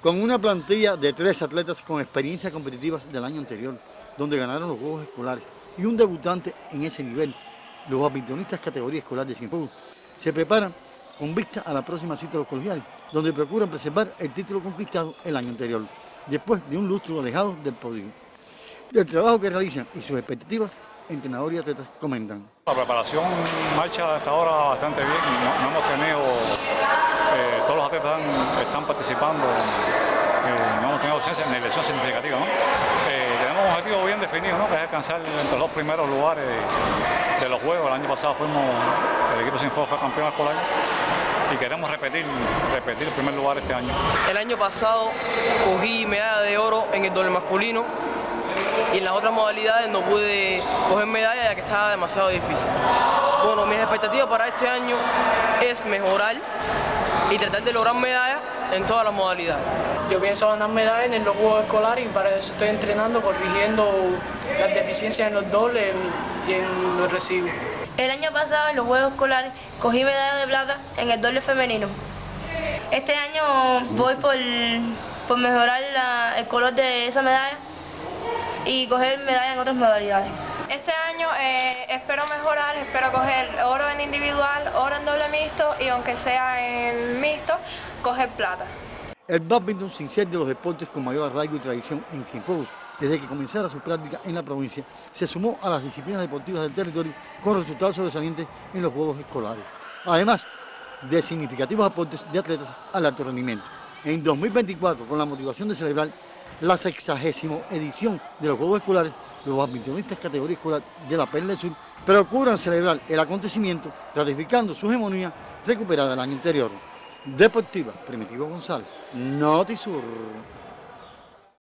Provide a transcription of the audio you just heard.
con una plantilla de 3 atletas con experiencias competitivas del año anterior, donde ganaron los Juegos Escolares, y un debutante en ese nivel. Los badmintonistas categoría escolar de Cienfuegos se preparan con vista a la próxima cita de los colegiales, donde procuran preservar el título conquistado el año anterior, después de un lustro alejado del podio. Del trabajo que realizan y sus expectativas, entrenadores y atletas comentan. La preparación marcha hasta ahora bastante bien, no hemos tenido, todos los atletas están participando, no hemos tenido ausencia ni lesión significativa, ¿no? Tenemos un objetivo bien definido, ¿no? Que es alcanzar entre los primeros lugares de los Juegos. El año pasado el equipo Cienfuegos fue campeón escolar y queremos repetir el primer lugar este año. El año pasado cogí medalla de oro en el doble masculino y en las otras modalidades no pude coger medalla ya que estaba demasiado difícil. Bueno, mis expectativas para este año es mejorar y tratar de lograr medallas en todas las modalidades. Yo pienso ganar medallas en los Juegos Escolares y para eso estoy entrenando, corrigiendo las deficiencias en los dobles y en los recibos. El año pasado en los Juegos Escolares cogí medalla de plata en el doble femenino. Este año voy por mejorar el color de esa medalla y coger medalla en otras modalidades. Este año espero mejorar, espero coger oro en individual, oro en doble mixto y aunque sea en mixto, coger plata. El bádminton, sin ser de los deportes con mayor arraigo y tradición en Cienfuegos, desde que comenzara su práctica en la provincia, se sumó a las disciplinas deportivas del territorio con resultados sobresalientes en los Juegos Escolares, además de significativos aportes de atletas al alto rendimiento. En 2024, con la motivación de celebrar la 60ª edición de los Juegos Escolares, los badmintonistas categoría escolar de la Perla del Sur procuran celebrar el acontecimiento ratificando su hegemonía recuperada el año anterior. Deportiva, Primitivo González, Notisur.